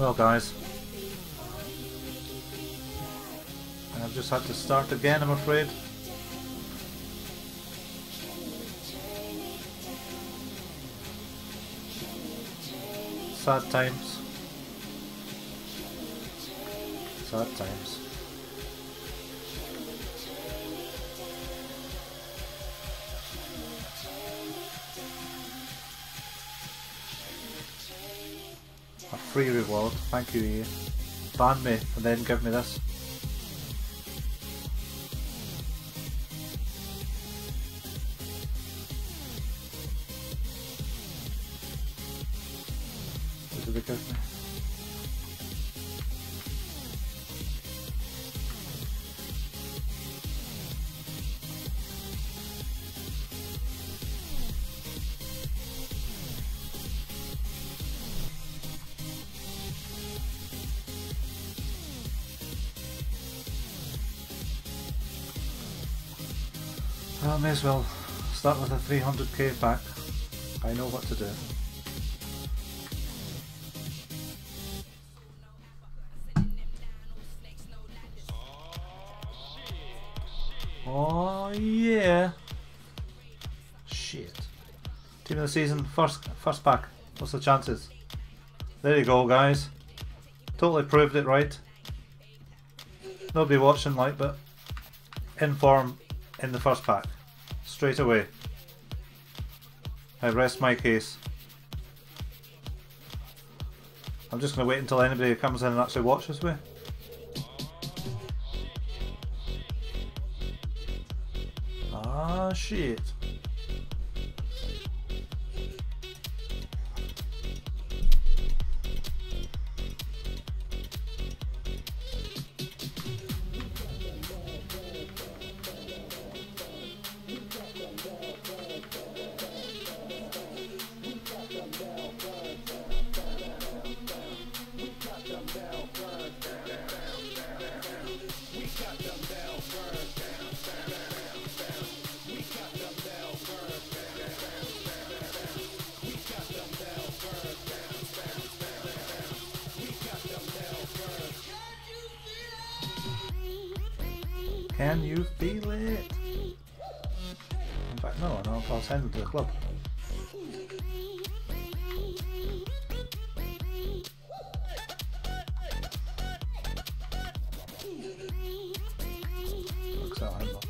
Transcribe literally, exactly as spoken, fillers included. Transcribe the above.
Well guys, I've just had to start again, I'm afraid. Sad times. Sad times. A free reward, thank you E A. Ban me and then give me this. What did they give me? I may as well start with a three hundred K pack. I know what to do. Oh yeah. Shit. Team of the season, first first pack. What's the chances? There you go guys. Totally proved it right. Nobody watching like, but inform in the first pack. Straight away. I rest my case. I'm just going to wait until anybody comes in and actually watches me. Ah shit. Can you feel it? In fact, no, no, I'll send them to the club. Looks out,